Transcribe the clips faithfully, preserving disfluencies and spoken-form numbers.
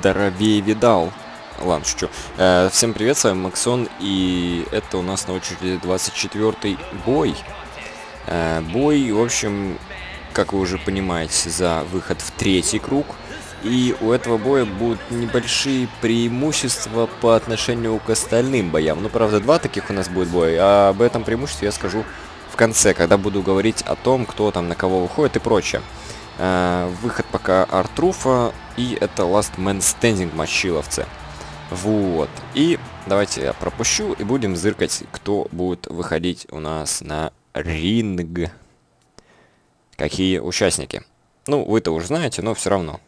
здоровее видал. Ладно, шучу. Э, всем привет, с вами Максон, и это у нас на очереди двадцать четвёртый бой. Э, бой, в общем, как вы уже понимаете, за выход в третий круг. И у этого боя будут небольшие преимущества по отношению к остальным боям. Ну, правда, два таких у нас будет бой, а об этом преимуществе я скажу в конце, когда буду говорить о том, кто там на кого выходит и прочее. Uh, выход пока Артруфа, и это Last Man Standing мочиловцы. Вот. И давайте я пропущу, и будем зыркать, кто будет выходить у нас на ринг. Какие участники. Ну, вы-то уже знаете, но все равно.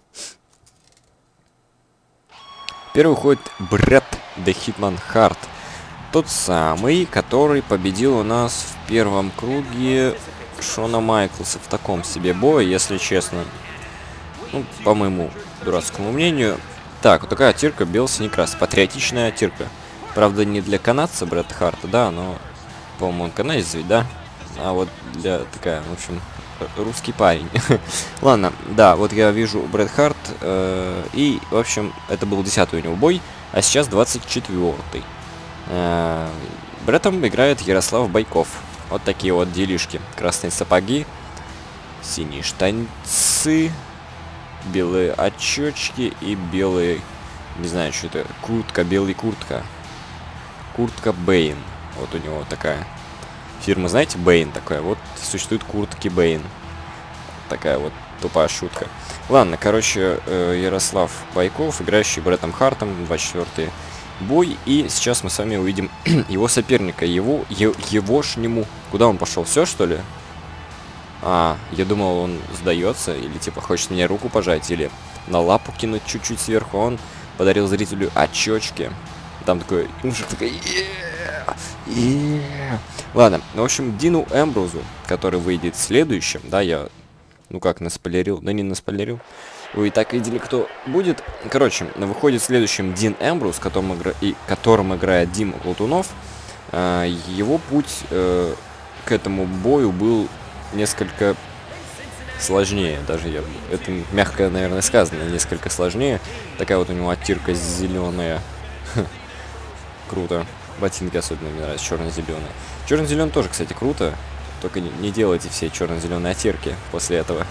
Первый уходит Брэд The Hitman Hart. Тот самый, который победил у нас в первом круге Шона Майклса в таком себе бое, если честно. Ну, по моему дурацкому мнению. Так, вот такая тирка, белый-синий крас. Патриотичная тирка. Правда, не для канадца Брэда Харта, да, но, по-моему, он канадец ведь, да? А вот для такая, в общем, русский парень. Ладно, да, вот я вижу Брэд Харт. Э, и, в общем, это был десятый у него бой, а сейчас двадцать четвёртый. Э, Брэдом играет Ярослав Байков. Вот такие вот делишки. Красные сапоги, синие штанцы, белые очечки и белые, не знаю, что это, куртка, белая куртка. Куртка Бэйн. Вот у него такая фирма, знаете, Бэйн такая. Вот существует куртки Бэйн. Такая вот тупая шутка. Ладно, короче, э, Ярослав Байков, играющий Брэдом Хартом, двадцать четвёртый бой, и сейчас мы с вами увидим его соперника, его, е, егошнему. Куда он пошел? Все, что ли? А, я думал, он сдается, или типа хочет мне руку пожать, или на лапу кинуть чуть-чуть сверху. Он подарил зрителю очечки. Там такой мужик такой. Yeah! Yeah! Ладно, в общем, Дину Эмброзу, который выйдет следующим, да, я, ну как, наспойлерил, да не наспойлерил. Вы и так видели, кто будет. Короче, выходит следующим Дин Эмброуз, которым, игра... и которым играет Дима Колтунов. А, его путь э, к этому бою был несколько сложнее. Даже я... Это мягко, наверное, сказано. Несколько сложнее. Такая вот у него оттирка зеленая. Круто. Ботинки особенно мне нравятся, черно-зеленые. Черно-зеленый тоже, кстати, круто. Только не, не делайте все черно-зеленые оттирки после этого.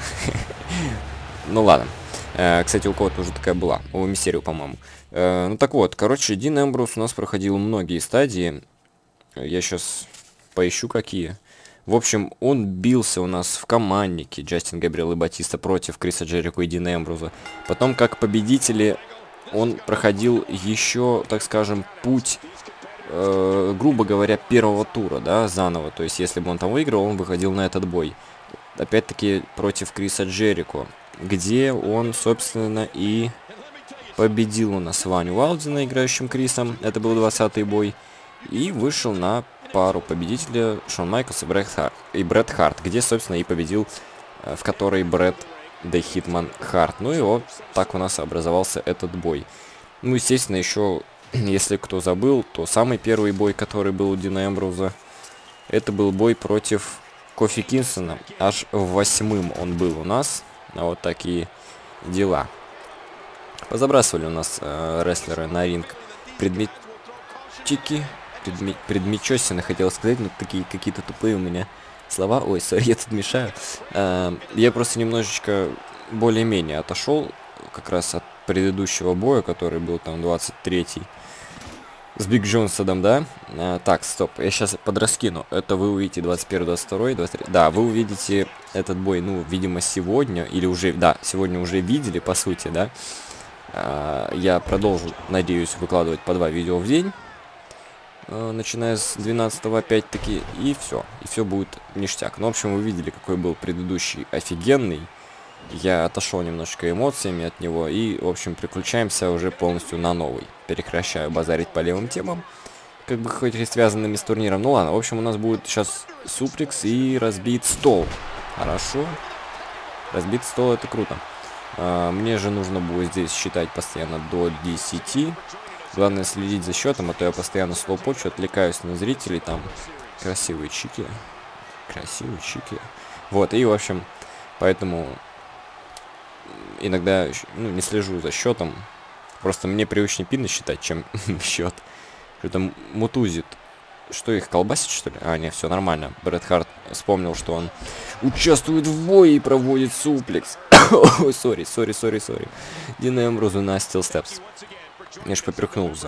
Ну ладно. Э, кстати, у кого-то уже такая была. У Мистерио, по-моему. Э, ну так вот, короче, Дин Эмброуз у нас проходил многие стадии. Я сейчас поищу какие. В общем, он бился у нас в команднике Джастин Габриэл и Батиста против Криса Джерико и Дина Эмброуза. Потом, как победители, он проходил еще, так скажем, путь, э, грубо говоря, первого тура, да, заново. То есть, если бы он там выиграл, он выходил на этот бой. Опять-таки, против Криса Джерико, где он, собственно, и победил у нас Ваню Валдина, играющим Крисом. Это был двадцатый бой. И вышел на пару победителя Шон Майклс и Брэд Харт, и Брэд Харт, где, собственно, и победил, в которой Брэд The Hitman Харт. Ну и вот так у нас образовался этот бой. Ну, естественно, еще, если кто забыл, то самый первый бой, который был у Дина Эмброуза, это был бой против Кофи Кингстона. Аж восьмым он был у нас. А вот такие дела. Позабрасывали у нас э, рестлеры на ринг предметчики. Предме предмечосины, хотел сказать, но такие какие-то тупые у меня слова. Ой, сори, я тут мешаю. Э, я просто немножечко более-менее отошел как раз от предыдущего боя, который был там двадцать третий. С Биг Джонсоном, да? А, так, стоп, я сейчас подраскину. Это вы увидите двадцать первый, двадцать второй, двадцать третий. Да, вы увидите этот бой, ну, видимо, сегодня. Или уже, да, сегодня уже видели, по сути, да? А, я продолжу, надеюсь, выкладывать по два видео в день. А, начиная с двенадцатого, опять-таки. И все. И все будет ништяк. Ну, в общем, вы видели, какой был предыдущий офигенный. Я отошел немножечко эмоциями от него. И, в общем, переключаемся уже полностью на новый. Прекращаю базарить по левым темам, как бы хоть и связанными с турниром. Ну ладно, в общем, у нас будет сейчас суплекс и разбит стол. Хорошо. Разбит стол, это круто. А, мне же нужно будет здесь считать постоянно до десяти. Главное следить за счетом, а то я постоянно слоупочу, отвлекаюсь на зрителей. Там красивые чики. Красивые чики. Вот, и в общем, поэтому иногда, ну, не слежу за счетом. Просто мне привычнее пины считать, чем счет. Что-то мутузит. Что, их колбасит, что ли? А, не, все нормально. Брэд Харт вспомнил, что он участвует в бое и проводит суплекс. Ой, сори, сори, сори, сори. Дин Эмброзу на Steel Steps. Я ж поперхнулся.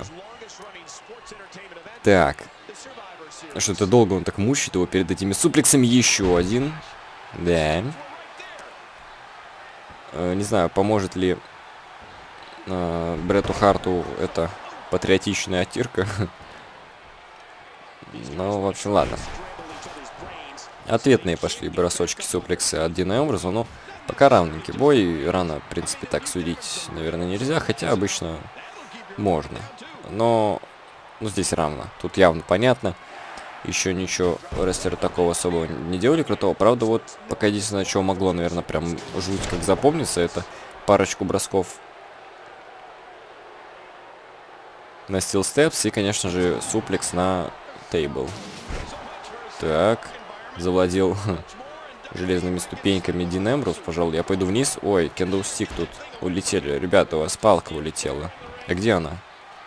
Так. Что-то долго он так мучает его перед этими суплексами. Еще один. Да. Э, не знаю, поможет ли э, Брэду Харту эта патриотичная оттирка. Ну, в общем, ладно. Ответные пошли бросочки суплексы от Дина Эмброза, но пока равненький бой. Рано, в принципе, так судить, наверное, нельзя, хотя обычно можно. Но, ну, здесь равно. Тут явно понятно. Еще ничего рестлеры такого особого не делали крутого. Правда, вот пока единственное, чего могло, наверное, прям жуть как запомниться, это парочку бросков на Steel Steps и, конечно же, суплекс на Тейбл. Так, завладел железными ступеньками Дин Эмброуз, пожалуй. Я пойду вниз. Ой, кендл-стик тут улетели. Ребята, у вас палка улетела. А где она?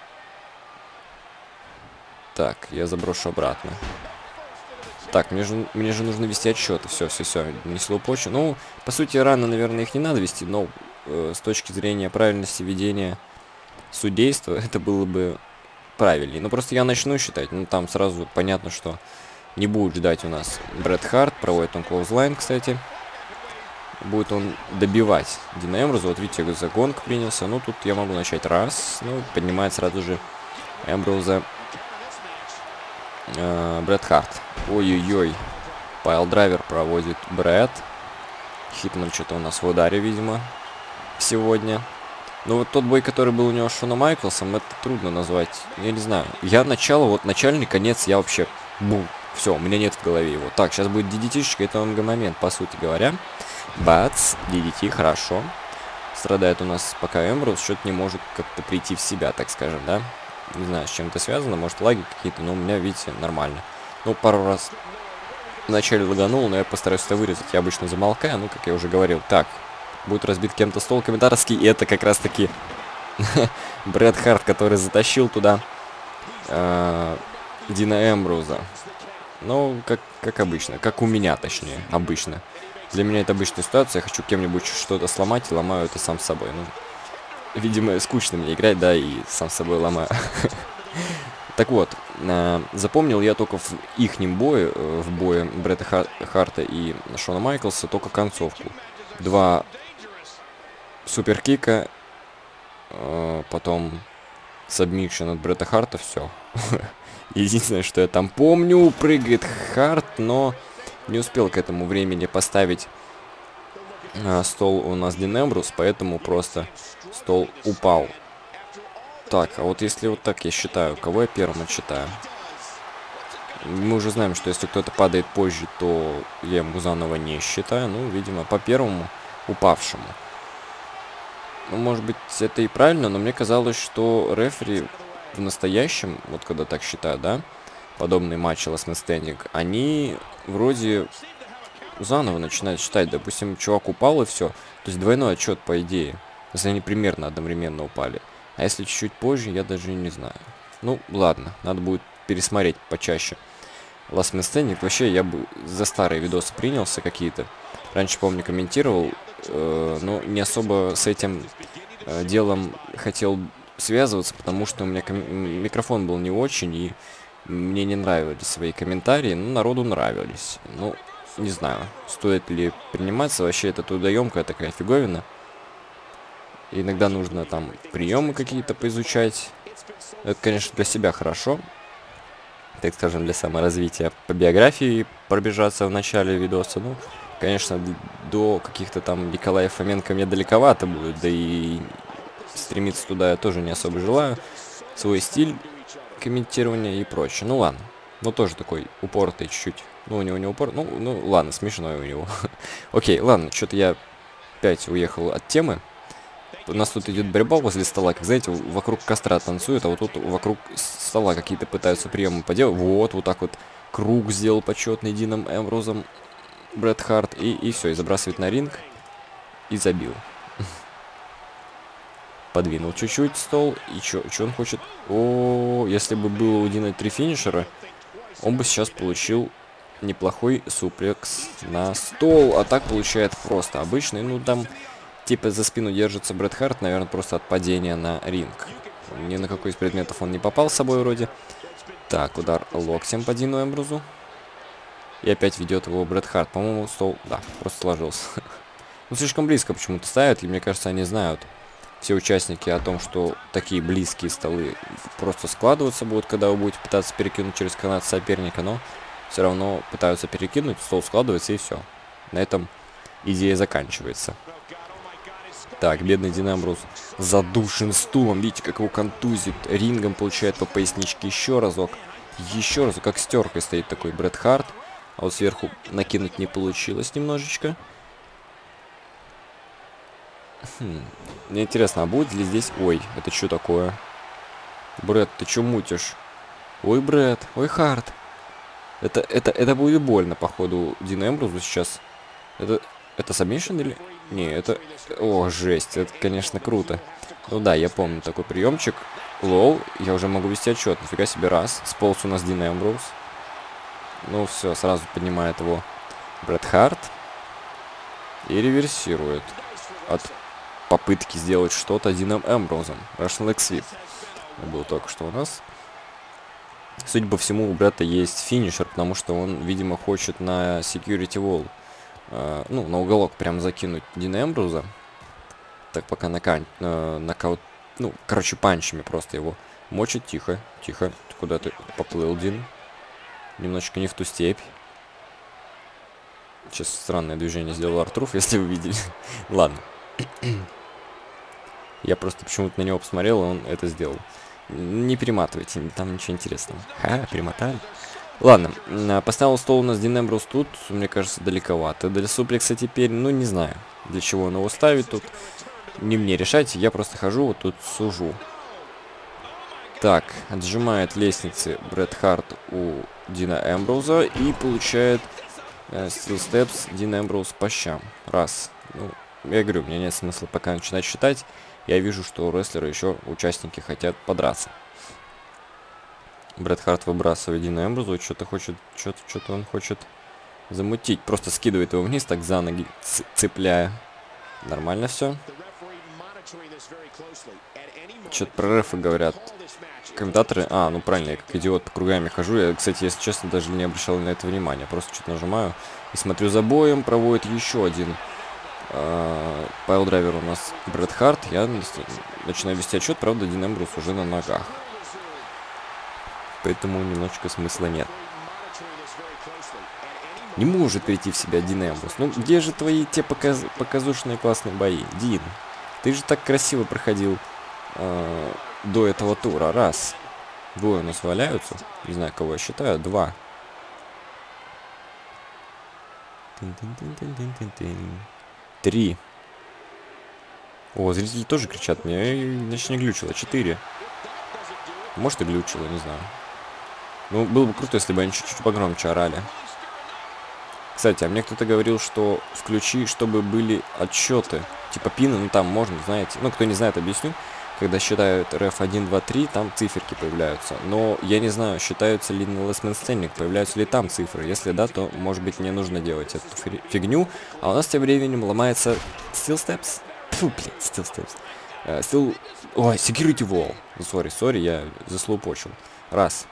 Так, я заброшу обратно. Так, мне же, мне же нужно вести отчеты. Все, все, все, не слоупочу. Ну, по сути, рано, наверное, их не надо вести, но э, с точки зрения правильности ведения судейства, это было бы правильнее. Ну, просто я начну считать. Ну, там сразу понятно, что не будет ждать у нас Брэд Харт. Проводит он клоузлайн, кстати. Будет он добивать Дина Эмброза. Вот видите, за гонг принялся. Ну, тут я могу начать раз. Ну, поднимает сразу же Эмброза э, Брэд Харт. Ой-ой-ой. Пайл-драйвер проводит Брэд. Хитман что-то у нас в ударе, видимо, сегодня. Ну, вот тот бой, который был у него с Шоном Майклсом, это трудно назвать. Я не знаю. Я начало, вот начальный, конец, я вообще... Бум. Все, у меня нет в голове его. Так, сейчас будет ди ди ти-шечка, это МГ момент, по сути говоря. Бац, ди ди ти, хорошо. Страдает у нас пока Эмброуз, что-то не может как-то прийти в себя, так скажем, да? Не знаю, с чем это связано, может лаги какие-то, но у меня, видите, нормально. Ну, пару раз вначале лаганул, но я постараюсь это вырезать. Я обычно замолкаю, ну, как я уже говорил. Так, будет разбит кем-то стол комментаторский, и это как раз-таки Брэд Харт, который затащил туда э, Дина Эмброуза. Ну, как, как обычно, как у меня, точнее, обычно. Для меня это обычная ситуация, я хочу кем-нибудь что-то сломать, и ломаю это сам собой. Ну, видимо, скучно мне играть, да, и сам собой ломаю. Так вот, э, запомнил я только в ихнем бое, э, в бое Брэда Хар Харта и Шона Майклса, только концовку. Два суперкика, э, потом сабмишн от Брэда Харта, все. Единственное, что я там помню, прыгает Харт, но не успел к этому времени поставить э, стол у нас Дин Эмброуз, поэтому просто стол упал. Так, а вот если вот так я считаю, кого я первым отсчитаю? Мы уже знаем, что если кто-то падает позже, то я ему заново не считаю. Ну, видимо, по первому упавшему. Ну, может быть, это и правильно, но мне казалось, что рефери в настоящем, вот когда так считаю, да, подобные матчи Last Man Standing, они вроде заново начинают считать. Допустим, чувак упал и все. То есть двойной отчет, по идее, если они примерно одновременно упали. А если чуть-чуть позже, я даже не знаю. Ну, ладно, надо будет пересмотреть почаще Last Man Standing. Вообще, я бы за старые видосы принялся какие-то. Раньше, помню, комментировал, э, но не особо с этим э, делом хотел связываться, потому что у меня микрофон был не очень, и мне не нравились свои комментарии, но народу нравились. Ну, не знаю, стоит ли приниматься. Вообще, это трудоемкая такая фиговина. Иногда нужно там приемы какие-то поизучать. Это, конечно, для себя хорошо. Так скажем, для саморазвития. По биографии пробежаться в начале видоса. Ну, конечно, до каких-то там Николая Фоменко мне далековато будет. Да и стремиться туда я тоже не особо желаю. Свой стиль комментирования и прочее. Ну, ладно. Ну, тоже такой упоротый чуть-чуть. Ну, у него не упор... Ну, ну ладно, смешной у него. Окей, ладно, что-то я опять уехал от темы. У нас тут идет борьба возле стола, как, знаете, вокруг костра танцуют, а вот тут вокруг стола какие-то пытаются приемы поделать. Вот, вот так вот круг сделал почетный Дином Эмброузом Брэд Харт, и, и все, и забрасывает на ринг, и забил. Подвинул чуть-чуть стол. И что он хочет? О, если бы было у Дина три финишера, он бы сейчас получил неплохой суплекс на стол. А так получает просто обычный. Ну, там, типа, за спину держится Брэд Харт, наверное, просто от падения на ринг. Ни на какой из предметов он не попал с собой вроде. Так, удар локтем по Дину Эмбрузу. И опять ведет его Брэд Харт. По-моему, стол, да, просто сложился. Ну, слишком близко почему-то ставят, и мне кажется, они знают, все участники, о том, что такие близкие столы просто складываться будут, когда вы будете пытаться перекинуть через канат соперника, но все равно пытаются перекинуть, стол складывается, и все. На этом идея заканчивается. Так, бедный Дин Эмбрус задушен стулом, видите, как его контузит, рингом получает по поясничке еще разок. Еще разок, как стеркой стоит такой Брэд Харт, а вот сверху накинуть не получилось немножечко. Хм. Мне интересно, а будет ли здесь... Ой, это что такое? Брэд, ты что мутишь? Ой, Брэд, ой, Харт. Это, это, это будет больно, походу, Дину Эмбрузу сейчас. Это, это сабмишн или... Не, это... О, жесть, это, конечно, круто. Ну да, я помню такой приемчик. Лол, я уже могу вести отчет. Нифига себе, раз. Сполз у нас Дин Эмбруз. Ну все, сразу поднимает его Брэд Харт. И реверсирует от попытки сделать что-то Дином Эмбрузом. Russian Leg Sweep был только что у нас. Судя по всему, у Брэда есть финишер, потому что он, видимо, хочет на Security Wall, э, ну, на уголок прям закинуть Дина Эмбруза. Так, пока нокаут, э, нокаут, ну, короче, панчами просто его мочит. Тихо, тихо. Куда ты поплыл, Дин? Немножечко не в ту степь. Сейчас странное движение сделал Артруф, если вы видели. Ладно. Я просто почему-то на него посмотрел, и он это сделал. Не перематывайте, там ничего интересного. Ха, перемотали. Ладно, поставил стол у нас Дин Эмбруз тут, мне кажется, далековато. Для суплекса теперь, ну, не знаю, для чего он его ставит тут. Не мне решать, я просто хожу, вот тут сужу. Так, отжимает лестницы Брэд Харт у Дина Эмбруза и получает Steel Steps Дин Эмбруз по щам. Раз. Ну, я говорю, у меня нет смысла пока начинать считать. Я вижу, что у рестлера еще участники хотят подраться. Брэд Харт выбрасывает Дина Эмбрузу, что-то хочет, что-то, что-то он хочет замутить. Просто скидывает его вниз, так за ноги цепляя. Нормально все. Что-то про рефы говорят. Комментаторы... А, ну правильно, я как идиот по кругами хожу. Я, кстати, если честно, даже не обращал на это внимания. Просто что-то нажимаю и смотрю за боем. Проводит еще один Uh, пайл-драйвер у нас Брэд Харт. Я начинаю вести отчет, правда, Дин Эмбруз уже на ногах. Поэтому немножечко смысла нет. Не может прийти в себя Дин Эмбруз. Ну, где же твои те показ показушные классные бои? Дин, ты же так красиво проходил uh, до этого тура. Раз. Двое у нас валяются. Не знаю, кого я считаю. Два. Три. О, зрители тоже кричат мне. Значит, не глючило. Четыре. Может, и глючило, не знаю. Ну, было бы круто, если бы они чуть-чуть погромче орали. Кстати, а мне кто-то говорил, что включи, чтобы были отсчеты. Типа пины, ну там можно, знаете. Ну, кто не знает, объясню. Когда считают реф один, два, три, там циферки появляются. Но я не знаю, считаются ли на Last Man Standing, появляются ли там цифры. Если да, то, может быть, не нужно делать эту фигню. А у нас тем временем ломается Steel Steps. Фу, блин, Steel Steps. Uh, still... Ой, Security Wall. Сори, сори, я заслоупочил. Раз.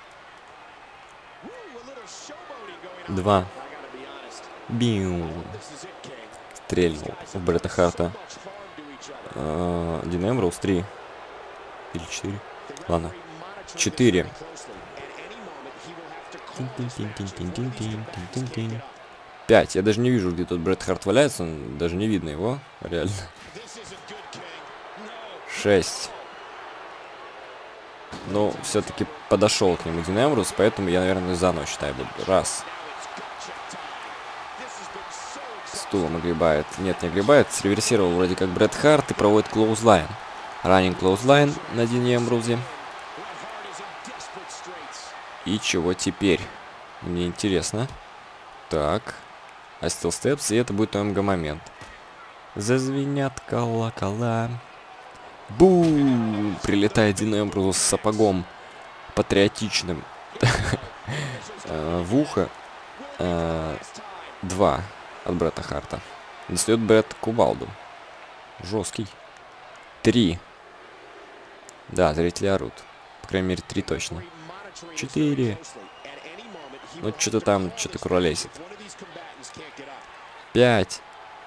Два. Биу. Стрельнул в Брэда Харта. Uh, Дин Эмбруз, три. Или четыре. Ладно. Четыре. Пять. Я даже не вижу, где тут Брэд Харт валяется. Даже не видно его. Реально. Шесть. Но все-таки подошел к нему Дин Эмбруз, поэтому я, наверное, заново считаю. Раз. Стулом огребает. Нет, не огребает. Среверсировал вроде как Брэд Харт и проводит клоузлайн. Раннинг клоузлайн на Дине Эмбрузе. И чего теперь? Мне интересно. Так. А Steel Steps, и это будет ОМГ момент. Зазвенят колокола. Бум! Прилетает Дин Эмброуз с сапогом патриотичным в ухо. Два от Бретта Харта. Достает Бретт кувалду. Жесткий. Три. Да, зрители орут. По крайней мере, три точно. Четыре. Ну, что-то там, что-то куролесит. Пять.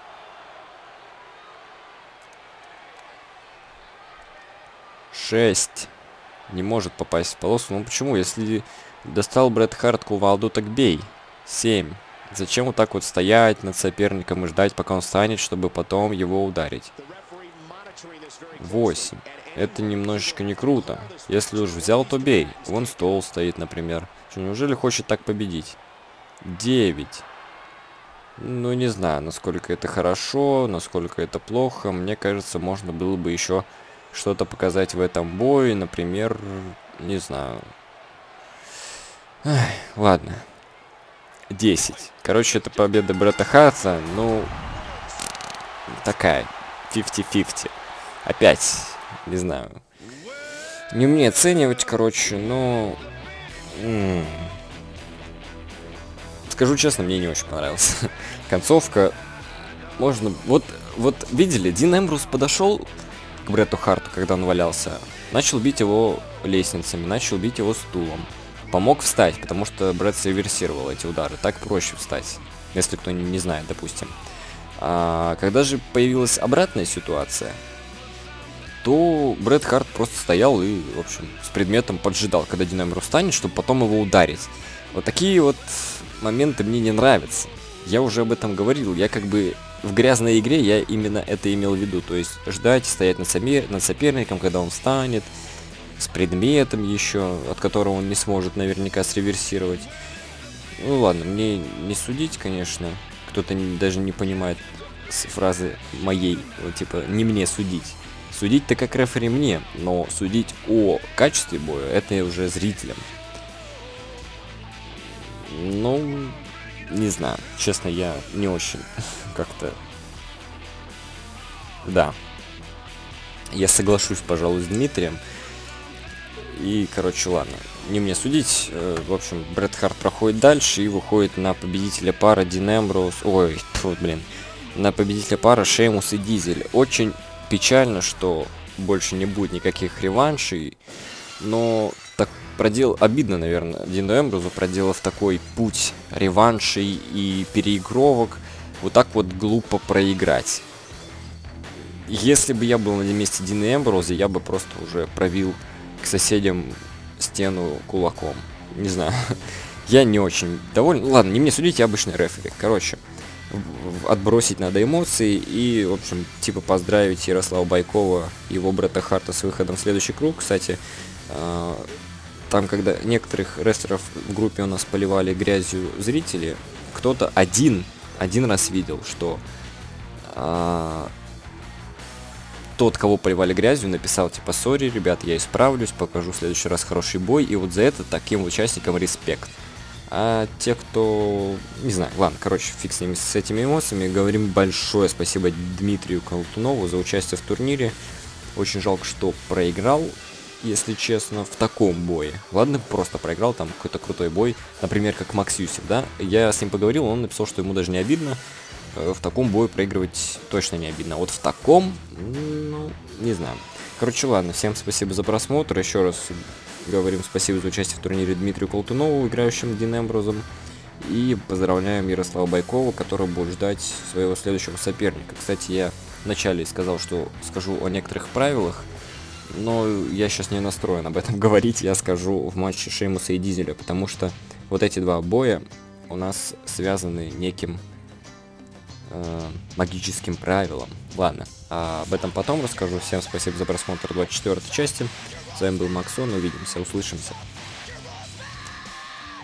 Шесть. Не может попасть в полосу. Ну почему? Если достал Бретт Харт кувалду, так бей. Семь. Зачем вот так вот стоять над соперником и ждать, пока он встанет, чтобы потом его ударить? Восемь. Это немножечко не круто. Если уж взял, то бей. Вон стол стоит, например. Что, неужели хочет так победить? Девять. Ну, не знаю, насколько это хорошо, насколько это плохо. Мне кажется, можно было бы еще что-то показать в этом бое. Например, не знаю. Эх, ладно. десять. Короче, это победа Бретта Харта. Ну, такая. пятьдесят на пятьдесят. Опять, не знаю. Не мне оценивать, короче, но... М -м. Скажу честно, мне не очень понравилась концовка. Можно... Вот, вот видели, Дин Эмброуз подошел к Бретту Харту, когда он валялся. Начал бить его лестницами, начал бить его стулом. Помог встать, потому что Бретт реверсировал эти удары. Так проще встать, если кто не знает, допустим. А когда же появилась обратная ситуация, то Бретт Харт просто стоял и, в общем, с предметом поджидал, когда Дин Эмброуз встанет, чтобы потом его ударить. Вот такие вот моменты мне не нравятся. Я уже об этом говорил. Я как бы в грязной игре я именно это имел в виду. То есть ждать, стоять над, сомер... над соперником, когда он встанет, с предметом еще, от которого он не сможет наверняка среверсировать. Ну ладно, мне не судить, конечно. Кто-то не, даже не понимает фразы моей, вот, типа, не мне судить. Судить-то как рефери мне, но судить о качестве боя, это уже зрителям. Ну, не знаю. Честно, я не очень как-то... Да. Я соглашусь, пожалуй, с Дмитрием. И, короче, ладно. Не мне судить. В общем, Бретт Харт проходит дальше и выходит на победителя пара Дин Эмброуз. Ой, фу, блин. На победителя пара Шеймус и Дизель. Очень печально, что больше не будет никаких реваншей. Но так продел... Обидно, наверное, Дину Эмброузу, проделав такой путь реваншей и переигровок, вот так вот глупо проиграть. Если бы я был на месте Дина Эмброуза, я бы просто уже пробил к соседям стену кулаком. Не знаю. Я не очень доволен. Ладно, не мне судить, я обычный рефери. Короче, отбросить надо эмоции и, в общем, типа поздравить Ярослава Байкова и его Бретта Харта с выходом в следующий круг. Кстати, там, когда некоторых рестлеров в группе у нас поливали грязью зрители, кто-то один, один раз видел, что а, тот, кого поливали грязью, написал типа: сори, ребят, я исправлюсь, покажу в следующий раз хороший бой, и вот за это таким участникам респект. А те, кто... Не знаю, ладно, короче, фиг с ними, с этими эмоциями. Говорим большое спасибо Дмитрию Колтунову за участие в турнире. Очень жалко, что проиграл, если честно, в таком бое. Ладно, просто проиграл, там какой-то крутой бой, например, как Макс Юсев, да? Я с ним поговорил, он написал, что ему даже не обидно. В таком бою проигрывать точно не обидно. А вот в таком, ну, не знаю. Короче, ладно, всем спасибо за просмотр. Еще раз говорим спасибо за участие в турнире Дмитрию Колтунову, играющему Дин Эмброузом. И поздравляем Ярослава Байкова, который будет ждать своего следующего соперника. Кстати, я вначале сказал, что скажу о некоторых правилах, но я сейчас не настроен об этом говорить. Я скажу в матче Шеймуса и Дизеля, потому что вот эти два боя у нас связаны неким э, магическим правилом. Ладно, а об этом потом расскажу. Всем спасибо за просмотр двадцать четвёртой части. С вами был Максон, увидимся, услышимся.